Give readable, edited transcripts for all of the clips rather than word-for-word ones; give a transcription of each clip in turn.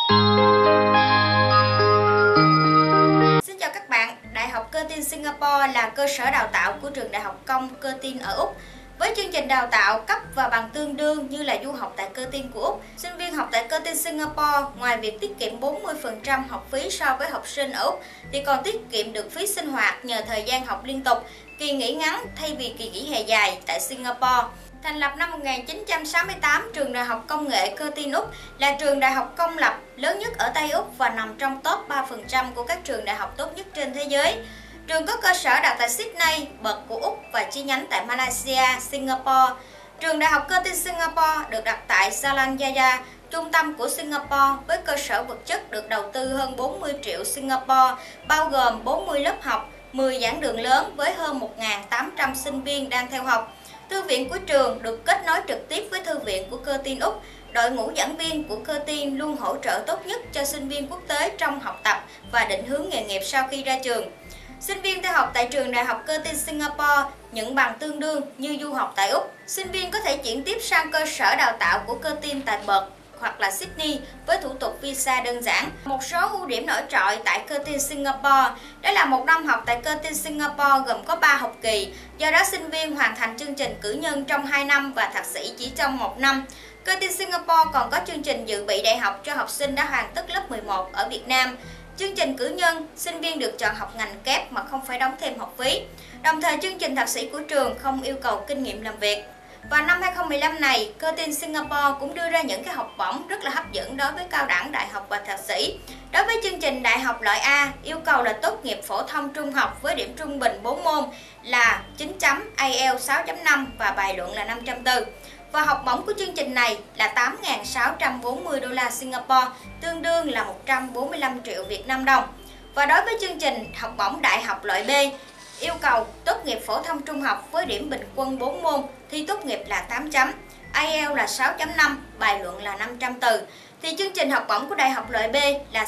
Xin chào các bạn, Đại học Curtin Singapore là cơ sở đào tạo của trường Đại học Công Curtin ở Úc. Với chương trình đào tạo cấp và bằng tương đương như là du học tại Curtin của Úc, sinh viên học tại Curtin Singapore ngoài việc tiết kiệm 40% học phí so với học sinh ở Úc thì còn tiết kiệm được phí sinh hoạt nhờ thời gian học liên tục, kỳ nghỉ ngắn thay vì kỳ nghỉ hè dài tại Singapore. Thành lập năm 1968, trường Đại học Công nghệ Curtin Úc là trường đại học công lập lớn nhất ở Tây Úc và nằm trong top 3% của các trường đại học tốt nhất trên thế giới. Trường có cơ sở đặt tại Sydney, Perth của Úc và chi nhánh tại Malaysia, Singapore. Trường Đại học Curtin Singapore được đặt tại Salanjaya, trung tâm của Singapore với cơ sở vật chất được đầu tư hơn 40 triệu Singapore, bao gồm 40 lớp học, 10 giảng đường lớn với hơn 1.800 sinh viên đang theo học. Thư viện của trường được kết nối trực tiếp với thư viện của Curtin Úc. Đội ngũ giảng viên của Curtin luôn hỗ trợ tốt nhất cho sinh viên quốc tế trong học tập và định hướng nghề nghiệp sau khi ra trường. Sinh viên theo học tại trường Đại học Curtin Singapore nhận bằng tương đương như du học tại Úc. Sinh viên có thể chuyển tiếp sang cơ sở đào tạo của Curtin tại Perth hoặc là Sydney với thủ tục visa đơn giản. Một số ưu điểm nổi trội tại Curtin Singapore đó là một năm học tại Curtin Singapore gồm có 3 học kỳ, do đó sinh viên hoàn thành chương trình cử nhân trong 2 năm và thạc sĩ chỉ trong 1 năm. Curtin Singapore còn có chương trình dự bị đại học cho học sinh đã hoàn tất lớp 11 ở Việt Nam. Chương trình cử nhân, sinh viên được chọn học ngành kép mà không phải đóng thêm học phí. Đồng thời chương trình thạc sĩ của trường không yêu cầu kinh nghiệm làm việc. Và năm 2015 này, Curtin Singapore cũng đưa ra những cái học bổng rất là hấp dẫn đối với cao đẳng, đại học và thạc sĩ. Đối với chương trình đại học loại A, yêu cầu là tốt nghiệp phổ thông trung học với điểm trung bình 4 môn là 9 chấm, IELTS 6.5 và bài luận là 540. Và học bổng của chương trình này là 8.640 đô la Singapore, tương đương là 145 triệu Việt Nam đồng. Và đối với chương trình học bổng đại học loại B, yêu cầu tốt nghiệp phổ thông trung học với điểm bình quân 4 môn, thi tốt nghiệp là 8 chấm, IELTS là 6.5, bài luận là 500 từ. Thì chương trình học bổng của đại học loại B là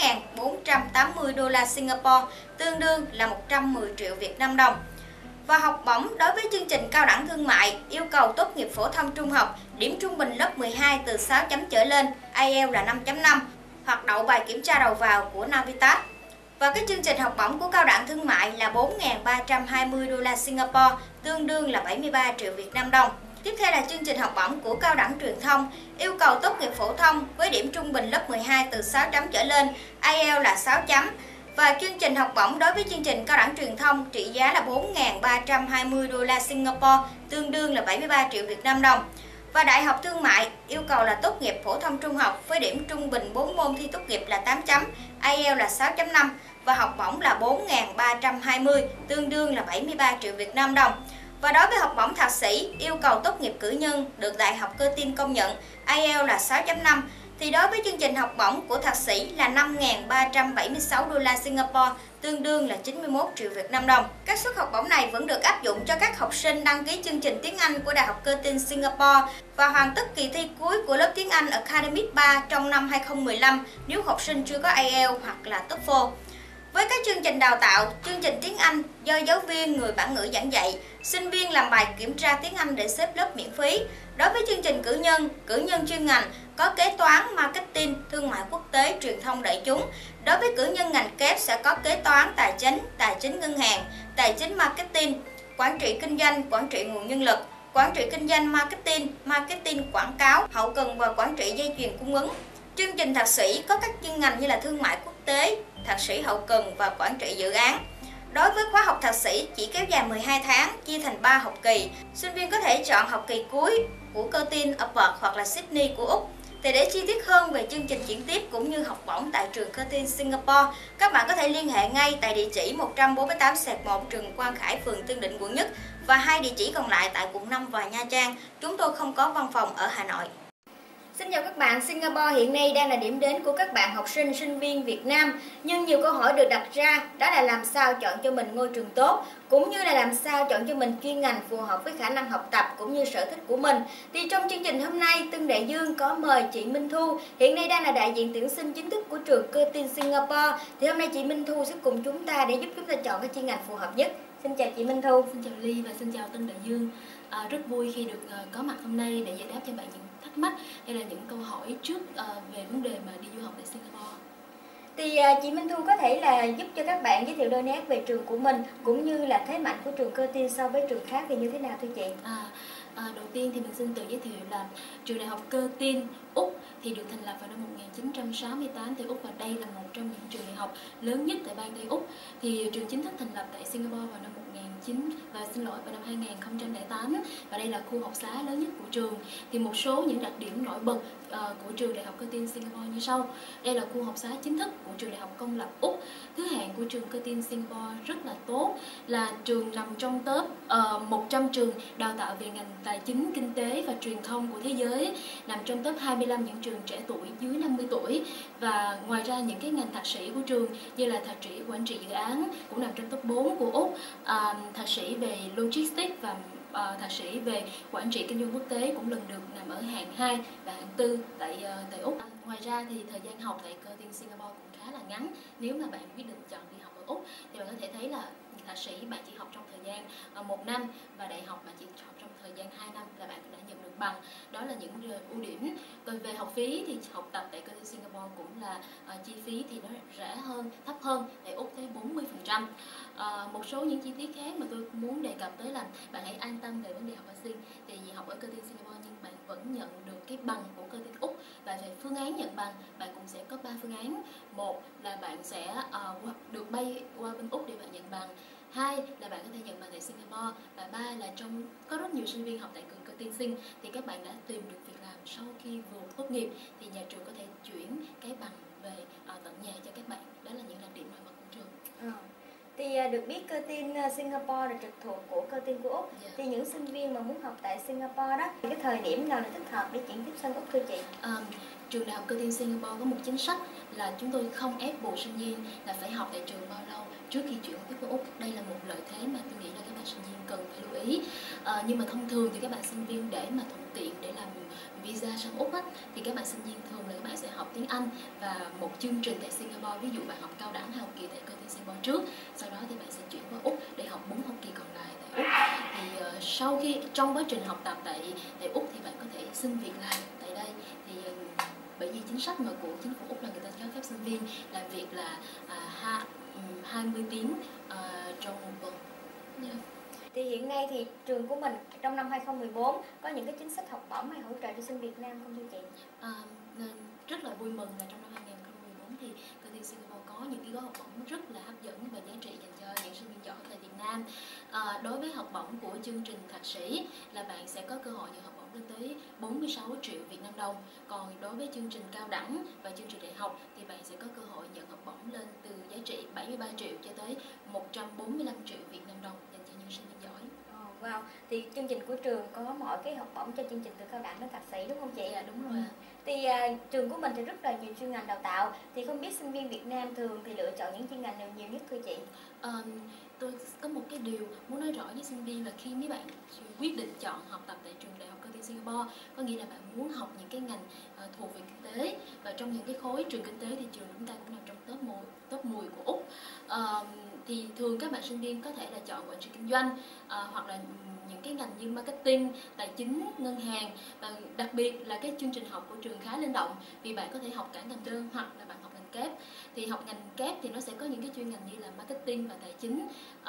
6.480 đô la Singapore, tương đương là 110 triệu Việt Nam đồng. Và học bổng đối với chương trình cao đẳng thương mại yêu cầu tốt nghiệp phổ thông trung học, điểm trung bình lớp 12 từ 6 chấm trở lên, IELTS là 5.5 hoặc đậu bài kiểm tra đầu vào của Navitas. Và cái chương trình học bổng của cao đẳng thương mại là 4.320 đô la Singapore, tương đương là 73 triệu Việt Nam đồng. Tiếp theo là chương trình học bổng của cao đẳng truyền thông, yêu cầu tốt nghiệp phổ thông với điểm trung bình lớp 12 từ 6 chấm trở lên, IELTS là 6 chấm. Và chương trình học bổng đối với chương trình cao đẳng truyền thông trị giá là 4.320 đô la Singapore, tương đương là 73 triệu Việt Nam đồng. Và đại học thương mại yêu cầu là tốt nghiệp phổ thông trung học với điểm trung bình 4 môn thi tốt nghiệp là 8 chấm, IELTS là 6.5 và học bổng là 4.320, tương đương là 73 triệu Việt Nam đồng. Và đối với học bổng thạc sĩ yêu cầu tốt nghiệp cử nhân được Đại học Curtin công nhận, IELTS là 6.5. Thì đối với chương trình học bổng của thạc sĩ là 5.376 đô la Singapore, tương đương là 91 triệu Việt Nam đồng. Các suất học bổng này vẫn được áp dụng cho các học sinh đăng ký chương trình tiếng Anh của Đại học Curtin Singapore và hoàn tất kỳ thi cuối của lớp tiếng Anh Academic 3 trong năm 2015 nếu học sinh chưa có IELTS hoặc là TOEFL. Với các chương trình đào tạo, chương trình tiếng Anh do giáo viên người bản ngữ giảng dạy, sinh viên làm bài kiểm tra tiếng Anh để xếp lớp miễn phí. Đối với chương trình cử nhân chuyên ngành có kế toán, marketing, thương mại quốc tế, truyền thông đại chúng. Đối với cử nhân ngành kép sẽ có kế toán, tài chính ngân hàng, tài chính marketing, quản trị kinh doanh, quản trị nguồn nhân lực, quản trị kinh doanh marketing quảng cáo, hậu cần và quản trị dây chuyền cung ứng. Chương trình thạc sĩ có các chuyên ngành như là thương mại quốc tế, thạc sĩ hậu cần và quản trị dự án. Đối với khóa học thạc sĩ chỉ kéo dài 12 tháng, chia thành 3 học kỳ. Sinh viên có thể chọn học kỳ cuối của Curtin ở Perth hoặc là Sydney của Úc. Thì để chi tiết hơn về chương trình chuyển tiếp cũng như học bổng tại trường Curtin Singapore, các bạn có thể liên hệ ngay tại địa chỉ 148/1 Trần Quang Khải, phường Tân Định, quận Nhất và 2 địa chỉ còn lại tại quận 5 và Nha Trang. Chúng tôi không có văn phòng ở Hà Nội. Xin chào các bạn, Singapore hiện nay đang là điểm đến của các bạn học sinh, sinh viên Việt Nam. Nhưng nhiều câu hỏi được đặt ra đó là làm sao chọn cho mình ngôi trường tốt, cũng như là làm sao chọn cho mình chuyên ngành phù hợp với khả năng học tập cũng như sở thích của mình. Thì trong chương trình hôm nay, Tân Đại Dương có mời chị Minh Thu, hiện nay đang là đại diện tuyển sinh chính thức của trường Curtin Singapore. Thì hôm nay chị Minh Thu sẽ cùng chúng ta để giúp chúng ta chọn cái chuyên ngành phù hợp nhất. Xin chào chị Minh Thu. Xin chào Ly và xin chào Tân Đại Dương. Rất vui khi được có mặt hôm nay để giải đáp cho bạn những thắc mắc hay là những câu hỏi trước về vấn đề mà đi du học tại Singapore. Thì chị Minh Thu có thể là giúp cho các bạn giới thiệu đôi nét về trường của mình cũng như là thế mạnh của trường Curtin so với trường khác thì như thế nào thưa chị? Đầu tiên thì mình xin tự giới thiệu là trường đại học Curtin Úc thì được thành lập vào năm 1968 tại Úc, và đây là một trong những trường đại học lớn nhất tại bang Tây Úc. Thì trường chính thức thành lập tại Singapore vào năm 2008, và đây là khu học xá lớn nhất của trường. Thì một số những đặc điểm nổi bật của trường đại học Curtin Singapore như sau. Đây là khu học xá chính thức của trường đại học công lập Úc. Thứ hạng của trường Curtin Singapore rất là tốt, là trường nằm trong top 100 trường đào tạo về ngành tài chính, kinh tế và truyền thông của thế giới, nằm trong top 25 những trường trẻ tuổi dưới 50 tuổi. Và ngoài ra những cái ngành thạc sĩ của trường như là thạc sĩ quản trị dự án cũng nằm trong top 4 của Úc, thạc sĩ về logistics và thạc sĩ về quản trị kinh doanh quốc tế cũng lần lượt nằm ở hạng 2 và hạng 4 tại Úc. Ngoài ra thì thời gian học tại Curtin Singapore cũng khá là ngắn. Nếu mà bạn quyết định chọn đi học ở Úc thì bạn có thể thấy là thạc sĩ bạn chỉ học trong thời gian 1 năm, và đại học bạn chỉ học trong thời gian 2 năm là bạn đã nhận được bằng. Đó là những ưu điểm. Còn về học phí thì học tập tại Curtin Singapore cũng là chi phí thì nó rẻ hơn, thấp hơn tại Úc tới 40%. Một số những chi tiết khác mà tôi muốn đề cập tới là bạn hãy an tâm về vấn đề học ở Sing. Thì vì học ở Curtin Singapore nhưng bạn vẫn nhận được cái bằng của Curtin Úc, và về phương án nhận bằng bạn cũng sẽ có 3 phương án. Một là bạn sẽ được bay qua bên Úc để bạn nhận bằng. 2 là bạn có thể nhận bằng tại Singapore, và 3 là có rất nhiều sinh viên học tại trường Curtin Sing thì các bạn đã tìm được việc làm sau khi vừa tốt nghiệp thì nhà trường có thể chuyển cái bằng về tận nhà cho các bạn. Đó là những đặc điểm nổi bật của trường. Thì được biết Curtin Singapore là trực thuộc của Curtin của Úc. Thì những sinh viên mà muốn học tại Singapore đó thì cái thời điểm nào là thích hợp để chuyển tiếp sang Úc thưa chị? Trường đại học Curtin Singapore có một chính sách là chúng tôi không ép buộc sinh viên là phải học tại trường bao lâu trước khi chuyển tiếp với Úc. Đây là một lợi thế mà tôi nghĩ là các bạn sinh viên cần phải lưu ý. Nhưng mà thông thường thì các bạn sinh viên để mà thuận tiện để làm visa sang Úc thì các bạn sinh viên thường là các bạn sẽ học tiếng Anh và một chương trình tại Singapore. Ví dụ bạn học cao đẳng hay học kỳ tại Curtin Singapore trước, sau đó thì bạn sẽ chuyển qua Úc để học 4 học kỳ còn lại tại Úc. Thì sau khi trong quá trình học tập tại Úc thì bạn có thể xin việc làm tại đây. Thì bởi vì chính sách mà của chính phủ Úc là người ta cho phép sinh viên làm việc là 20 tiếng trong một tuần. Thì hiện nay thì trường của mình trong năm 2014 có những cái chính sách học bổng hay hỗ trợ cho sinh Việt Nam không thưa chị? Rất là vui mừng là trong năm 2014 thì Curtin Singapore có những cái gói học bổng rất là hấp dẫn và giá trị dành cho những sinh viên giỏi tại Việt Nam. Đối với học bổng của chương trình thạc sĩ là bạn sẽ có cơ hội nhận học bổng lên tới 46 triệu Việt Nam đồng. Còn đối với chương trình cao đẳng và chương trình đại học thì bạn sẽ có cơ hội nhận học bổng lên từ giá trị 73 triệu cho tới 145 triệu Việt Nam đồng dành cho những sinh viên giỏi. Wow, thì chương trình của trường có mọi cái học bổng cho chương trình từ cao đẳng đến thạc sĩ đúng không chị? Dạ đúng rồi. Thì trường của mình thì rất là nhiều chuyên ngành đào tạo, thì không biết sinh viên Việt Nam thường thì lựa chọn những chuyên ngành nào nhiều nhất thưa chị? Tôi có một cái điều muốn nói rõ với sinh viên là khi mấy bạn quyết định chọn học tập tại trường đại học Curtin Singapore, có nghĩa là bạn muốn học những cái ngành thuộc về kinh tế, và trong những cái khối trường kinh tế thì trường chúng ta cũng nằm trong top 10 của Úc. Thì thường các bạn sinh viên có thể là chọn quản trị kinh doanh hoặc là những cái ngành như marketing, tài chính, ngân hàng, và đặc biệt là cái chương trình học của trường khá linh động vì bạn có thể học cả ngành đơn hoặc là bạn học ngành kép. Thì học ngành kép thì nó sẽ có những cái chuyên ngành như là marketing và tài chính,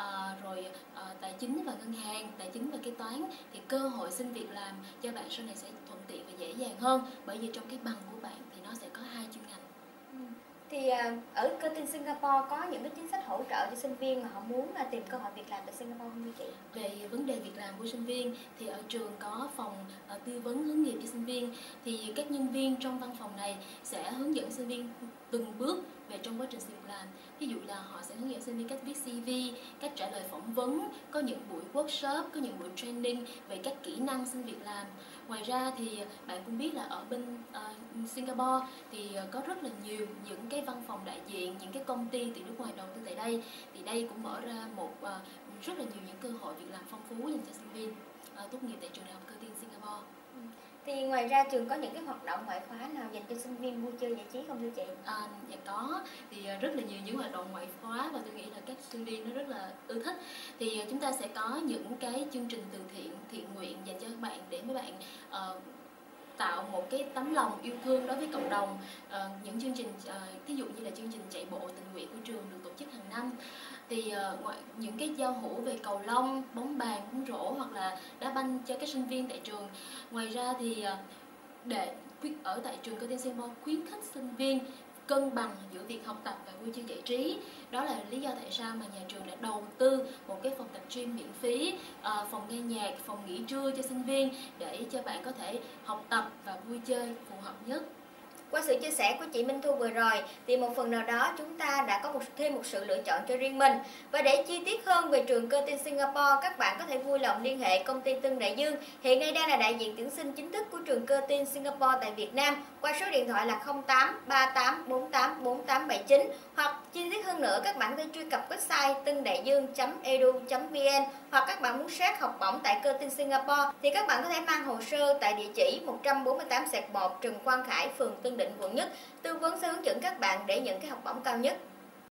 tài chính và ngân hàng, tài chính và kế toán, thì cơ hội xin việc làm cho bạn sau này sẽ thuận tiện và dễ dàng hơn, bởi vì trong cái bằng của bạn thì nó sẽ có 2 chuyên ngành. Thì ở Curtin Singapore có những cái chính sách hỗ trợ cho sinh viên mà họ muốn tìm cơ hội việc làm tại Singapore không thưa chị? Về vấn đề việc làm của sinh viên thì ở trường có phòng tư vấn hướng nghiệp cho sinh viên, thì các nhân viên trong văn phòng này sẽ hướng dẫn sinh viên từng bước về trong quá trình xin việc làm. Ví dụ là họ sẽ hướng dẫn sinh viên cách viết CV, cách trả lời phỏng vấn, có những buổi workshop, có những buổi training về các kỹ năng xin việc làm. Ngoài ra thì bạn cũng biết là ở bên Singapore thì có rất là nhiều những cái văn phòng đại diện, những cái công ty từ nước ngoài đầu tư tại đây, thì đây cũng mở ra rất là nhiều những cơ hội việc làm phong phú dành cho sinh viên tốt nghiệp tại trường đại học Curtin Singapore. Thì ngoài ra trường có những cái hoạt động ngoại khóa nào dành cho sinh viên vui chơi giải trí không thưa chị? Dạ có, thì rất là nhiều những hoạt động ngoại khóa và tôi nghĩ là các sinh viên nó rất là ưa thích. Thì chúng ta sẽ có những cái chương trình từ thiện nguyện dành cho các bạn để mấy bạn tạo một cái tấm lòng yêu thương đối với cộng đồng. Những chương trình ví dụ như là chương trình chạy bộ tình nguyện của trường được tổ chức hàng năm, thì ngoài những cái giao hữu về cầu lông, bóng bàn, bóng rổ hoặc là đá banh cho các sinh viên tại trường. Ngoài ra thì để ở tại trường Cơ Tin Singapore khuyến khích sinh viên cân bằng giữa việc học tập và vui chơi giải trí. Đó là lý do tại sao mà nhà trường đã đầu tư một cái phòng tập gym miễn phí, phòng nghe nhạc, phòng nghỉ trưa cho sinh viên để cho bạn có thể học tập và vui chơi phù hợp nhất. Qua sự chia sẻ của chị Minh Thu vừa rồi thì một phần nào đó chúng ta đã có thêm một sự lựa chọn cho riêng mình. Và để chi tiết hơn về trường Cơ Tin Singapore, các bạn có thể vui lòng liên hệ công ty Tân Đại Dương, hiện nay đang là đại diện tuyển sinh chính thức của trường Cơ Tin Singapore tại Việt Nam, qua số điện thoại là 08 38 48 4879, hoặc chi tiết hơn nữa các bạn có thể truy cập website tândạidương.edu.vn, hoặc các bạn muốn xét học bổng tại Cơ Tin Singapore thì các bạn có thể mang hồ sơ tại địa chỉ 148/1 Trần Quang Khải, phường Tân Định, quận Nhất. Tư vấn sẽ hướng dẫn các bạn để nhận cái học bổng cao nhất.